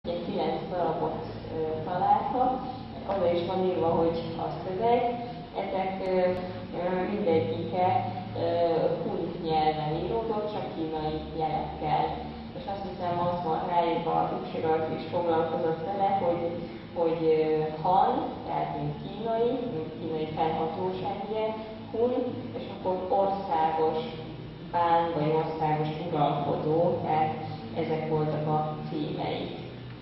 9 darabot találtak, oda is van írva, hogy a szöveg. Ezek mindegyike hun nyelven íródott, csak kínai jelekkel. És azt hiszem, az van ráírva, Üksirajt is foglalkozott vele, hogy han, tehát mint kínai felhatóság, ugye, hun, és akkor országos pán, vagy országos uralkodó, tehát ezek voltak a címeik.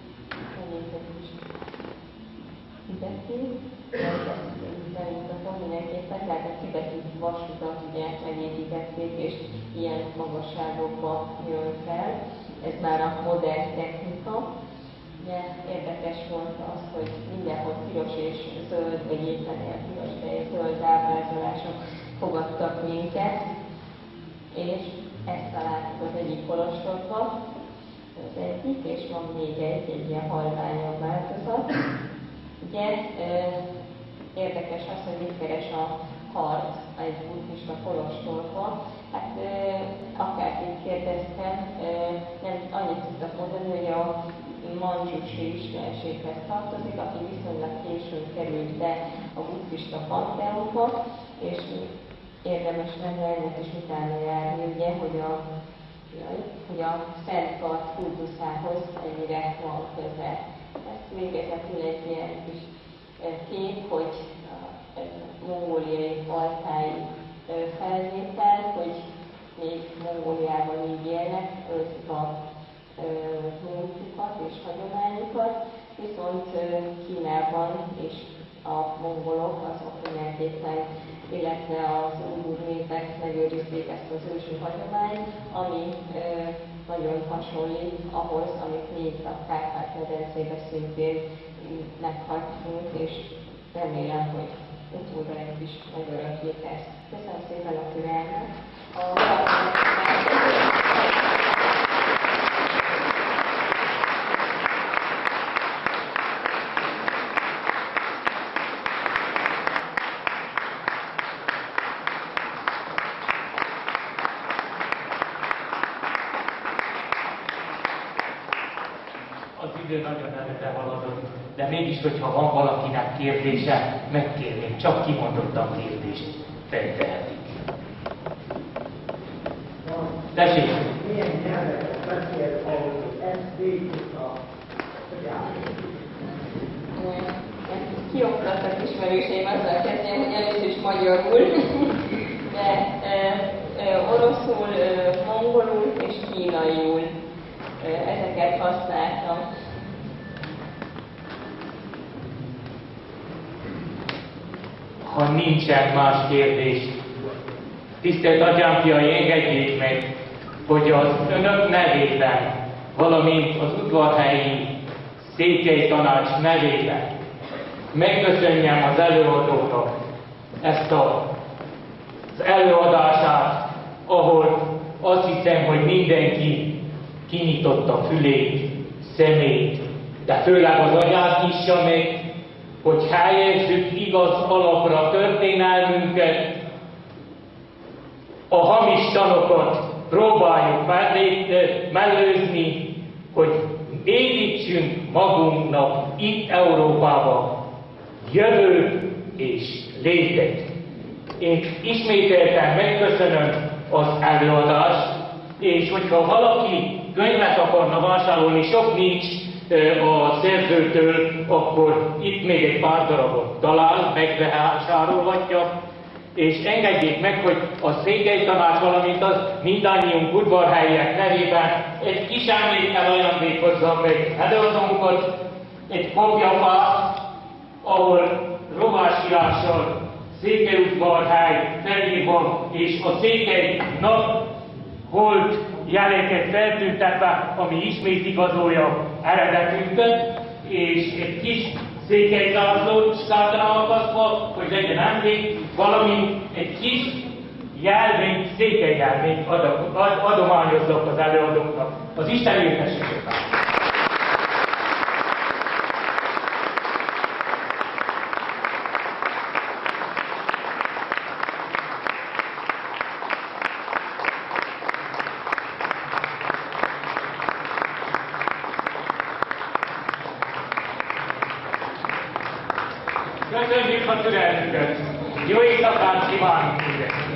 Mindenképpen, tehát a tibeti vasutat ugye megépítették, és ilyen magasságokba jön fel. Ez már a modern technika. Ugye érdekes volt az, hogy mindenhol piros és zöld, vagy éppen ilyen piros, de zöld ábrázolások fogadtak minket, és ezt találtuk az egyik kolostorban, az egyik, és van még egy ilyen halványabb változat. Ugye érdekes az, hogy mit keres a harc egy buddhista kolostorban. Hát akárkit kérdeztem, nem annyit tudtak mondani, hogy a mandzsusi istenséghez tartozik, aki viszonylag későn került be a buddhista panteonba, és érdemes lenne ennek is utána járni, ugye, hogy a Szent Kard kultuszához ennyire van közel. Ezt végezetül egy ilyen kis kép, hogy mongóliai altáji felvétel, hogy még Mongóliában így élnek, őrzik a múltjukat és hagyományokat, viszont Kínában és a mongolok azok mindenképpen, illetve az ujgur népek megőrizték ezt az ősi hagyományt, ami nagyon hasonlít ahhoz, amit mi itt a Kárpát-medencébe szintén meghagytunk, és remélem, hogy utódaink is megöröklik ezt. Köszönöm szépen a türelmet! Az idő nagyon előre haladott, de mégis, hogyha van valakinek kérdése, megkérném, csak kimondottan kérdést feltehetik. Tessék! Milyen nyelveket beszél, ahogy ezt végigtudta, hogy Kioktattak ismerőseim, azzal kezdjem, hogy először is magyarul, de oroszul, mongolul és kínaiul ezeket használtam. Ha nincsen más kérdés, tisztelt atyánfiai, engedjék meg, hogy az önök nevében, valamint az udvarhelyi székely tanács nevében megköszönjem az előadóknak ezt az előadását, ahol azt hiszem, hogy mindenki kinyitotta fülét, szemét, de főleg az agyát nyissa meg, hogy helyezzük igaz alapra történelmünket, a hamis tanokat próbáljuk mellőzni, hogy építsünk magunknak itt Európában jövőt és létet. Én ismételten megköszönöm az előadást, és hogyha valaki könyvet akarna vásárolni, sok nincs a szerzőtől, akkor itt még egy pár darabot talál, megvásárolhatja, és engedjék meg, hogy a székely tanács, valamint az mindannyiunk udvarhelyiek nevében egy kis emlékkel ajándékozza meg előadónkat, egy kopjafát, ahol rovásírással Székelyudvarhely felírva, és a székely napholt jeleket feltüntetve, ami ismét igazolja eredetünket, és egy kis székely zászlócskát ráakasztva, hogy legyen emlék, valamint egy kis jelvényt, székely jelvényt adományoznak az előadóknak. Az Isten éltesse sokat! Köszönjük a türelmüket! Jó éjszakát kívánunk mindenkinek!